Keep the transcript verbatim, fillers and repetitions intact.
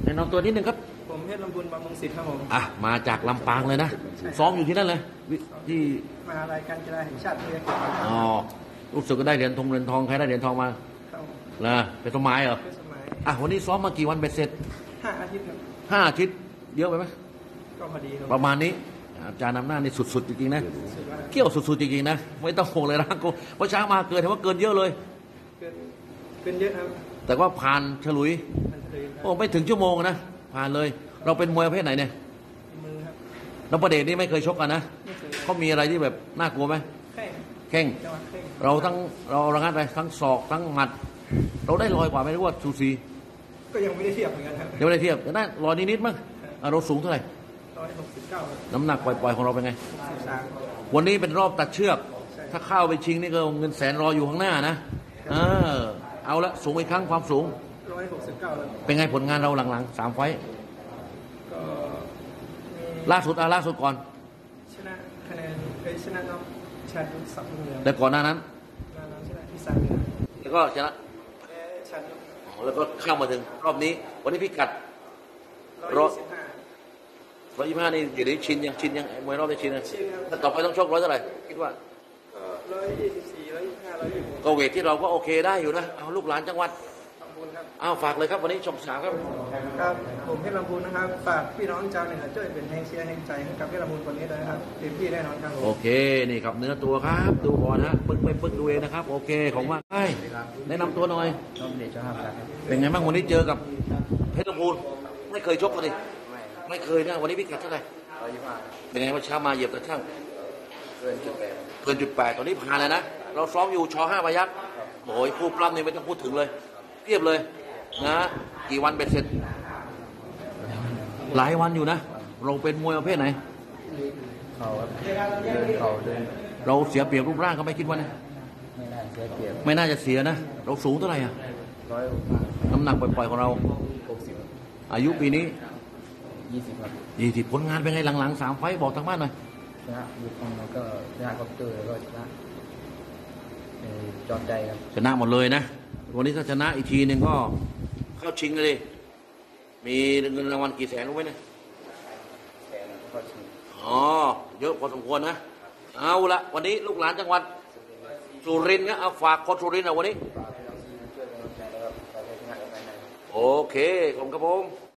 แนะนำตัวนิดนึงครับผมเพชรลำพูนบางมงศิษย์ครับผมอ่ะมาจากลำปางเลยนะซ้อมอยู่ที่นั่นเลยที่มหาลัยการกีฬาแห่งชาติพิทยาเขตอ๋อรู้สึกก็ได้เหรียญทองเหรียญทองใครได้เหรียญทองมานะเป็นสมัยเหรออ่ะวันนี้ซ้อมมากี่วันเบ็ดเสร็จห้าอาทิตย์ครับห้าอาทิตย์เยอะไปไหมก็พอดีประมาณนี้อาจารย์นำหน้านี่สุดๆจริงๆนะเกี่ยวสุดๆจริงๆนะไม่ต้องโงเลยนะกูเพราะช้างมาเกินแต่ว่าเกินเยอะเลยเกินเกินเยอะครับแต่ว่าผ่านฉลุยโอ้ไม่ถึงชั่วโมงนะผ่านเลยเราเป็นมวยประเภทไหนเนี่ยมือครับน้ำประเดชนี่ไม่เคยชกกันนะเขามีอะไรที่แบบน่ากลัวไหมแข้งเราทั้งเราระงัดไปทั้งศอกทั้งหมัดเราได้ลอยกว่าไหมหรือว่าซูซีก็ยังไม่ได้เทียบเหมือนกันครับยังไม่ได้เทียบแต่ได้ลอยนิดๆมั้งเราสูงเท่าไหร่ร้อยหกสิบเก้าน้ำหนักปล่อยๆของเราเป็นไงวันนี้เป็นรอบตัดเชือกถ้าเข้าไปชิงนี่ก็เงินแสนรออยู่ข้างหน้านะเออเอาละสูงอีกครั้งความสูงร้อยหกสิบเก้าเป็นไงผลงานเราหลังๆสามไฟก็ล่าสุดอ่ะล่าสุดก่อนชนะคะแนนเคยชนะน็อกชาดุสับเมืองแต่ก่อนหน้านั้นชนะที่สามเมืองแล้วก็ชนะชาดุแล้วก็เข้ามาถึงรอบนี้วันนี้พิกัดร้อยยี่สิบห้าร้อยยี่สิบห้านี่อยู่ในชินยังชินยังมวยรอบได้ชินนะถ้าต่อไปต้องชกร้อยเท่าไหร่คิดว่าร้อยยี่สิบสี่ร้อยยี่สิบห้าร้อยยี่สิบก็เวทที่เราก็โอเคได้อยู่นะเอาลูกหลานจังหวัดเอาฝากเลยครับวันนี้ชมสาวครับครับผมเพชรลำพูนนะครับฝากพี่น้องชาวเหนือช่วยเป็นแรงเชียร์แรงใจให้กับเพชรลำพูนคนนี้เลยครับเต็มที่แน่นอนครับโอเคนี่ครับเนื้อตัวครับดูก่อนนะปึ๊กไปปึ๊กดูเองนะครับโอเคของว่าให้แนะนำตัวหน่อยเป็นไงบ้างวันนี้เจอกับเพชรลำพูนไม่เคยชกกันดิไม่เคยนะวันนี้พิกัดเท่าไหร่เป็นไงว่าเช้ามาเหยียบกระช่างเกินจุดแปดเกินจุดแปดตอนนี้ผ่านเลยนะเราซ้อมอยู่ชอห้าพยัคฆ์โอ้ยผู้ปล้ำนี่ไม่ต้องพูดถึงเลยเทียบเลยนะกี่วันเบ็ดเสร็จหลายวันอยู่นะเราเป็นมวยประเภทไหนเขาเดินเขาเดินเราเสียเปรียบรูปร่างก็ไม่คิดว่านะไม่น่าเสียเปรียบไม่น่าจะเสียนะเราสูงเท่าไหร่อ่ะร้อยน้ำหนักปล่อยๆของเราหกสิบอายุปีนี้ยี่สิบครับยี่สิบผลงานเป็นไงหลังๆสามไฟบอกทางบ้านหน่อยชนะบุกมาแล้วก็ชนะคอปเตอร์แล้วก็ชนะจอมใจครับชนะหมดเลยนะวันนี้ถ้าชนะอีกทีหนึ่งก็เข้าชิงเลยมีเงินรางวัลกี่แสนรู้ไหมเนี่ยแสนเข้าชิงอ๋อเยอะพอสมควรนะเอาละวันนี้ลูกหลานจังหวัดสุรินทร์นะเอาฝากคนสุรินทร์เอาวันนี้โอเคขอบคุณครับผม